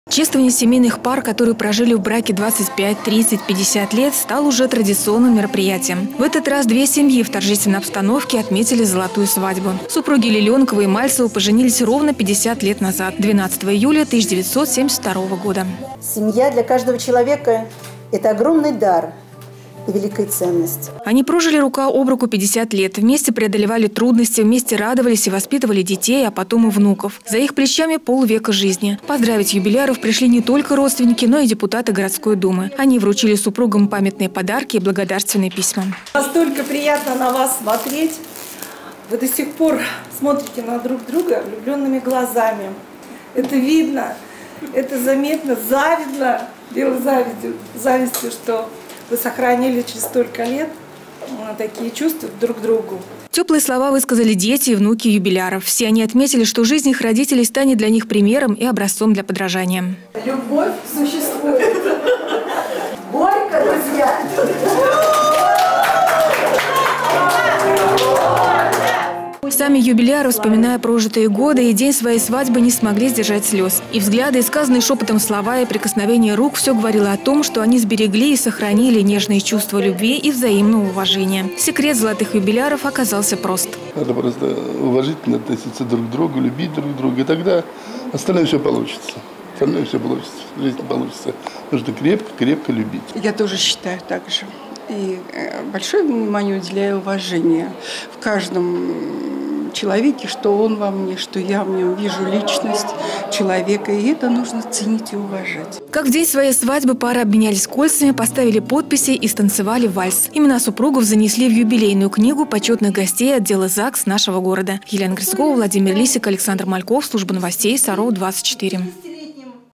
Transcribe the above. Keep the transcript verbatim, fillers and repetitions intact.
Чествование семейных пар, которые прожили в браке двадцать пять, тридцать, пятьдесят лет, стало уже традиционным мероприятием. В этот раз две семьи в торжественной обстановке отметили золотую свадьбу. Супруги Лилёнковы и Мальцевы поженились ровно пятьдесят лет назад, двенадцатого июля тысяча девятьсот семьдесят второго года. Семья для каждого человека – это огромный дар и великая ценность. Они прожили рука об руку пятьдесят лет, вместе преодолевали трудности, вместе радовались и воспитывали детей, а потом и внуков. За их плечами полвека жизни. Поздравить юбиляров пришли не только родственники, но и депутаты городской думы. Они вручили супругам памятные подарки и благодарственные письма. Настолько приятно на вас смотреть. Вы до сих пор смотрите на друг друга влюбленными глазами. Это видно, это заметно, завидно, дело завистью, завистью, что вы сохранили через столько лет такие чувства друг к другу. Теплые слова высказали дети и внуки юбиляров. Все они отметили, что жизнь их родителей станет для них примером и образцом для подражания. Любовь существует. Горько, друзья! Сами юбиляры, вспоминая прожитые годы и день своей свадьбы, не смогли сдержать слез. И взгляды, и сказанные шепотом слова, и прикосновения рук – все говорило о том, что они сберегли и сохранили нежные чувства любви и взаимного уважения. Секрет золотых юбиляров оказался прост. Надо просто уважительно относиться друг к другу, любить друг друга, и тогда остальное все получится. Остальное все получится, жизнь получится. Нужно крепко-крепко любить. Я тоже считаю так же. И большое внимание уделяю уважению в каждом человеке, что он во мне, что я в нем вижу личность человека, и это нужно ценить и уважать. Как в день своей свадьбы пары обменялись кольцами, поставили подписи и станцевали вальс. Имена супругов занесли в юбилейную книгу почетных гостей отдела ЗАГС нашего города. Елена Грицкова, Владимир Лисик, Александр Мальков, служба новостей Саров двадцать четыре.